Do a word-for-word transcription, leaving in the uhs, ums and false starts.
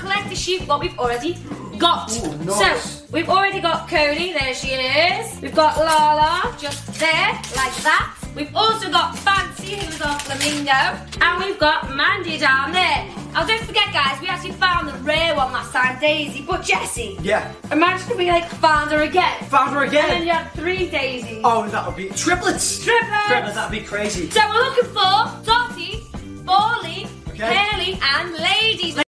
collector sheet what we've already got. Ooh, nice. So, we've already got Coney, there she is. We've got Lala, just there, like that. We've also got Fancy, who's our flamingo. And we've got Mandy down there. Now don't forget guys, we actually found the rare one last time, Daisy, but Jessie. Yeah. Imagine if we like found her again. Found her again? And then you had three Daisies. Oh, that would be triplets. Triplets. Triplets, that'd be crazy. So we're looking for Dotty, Bolly, okay. Curly and Ladies.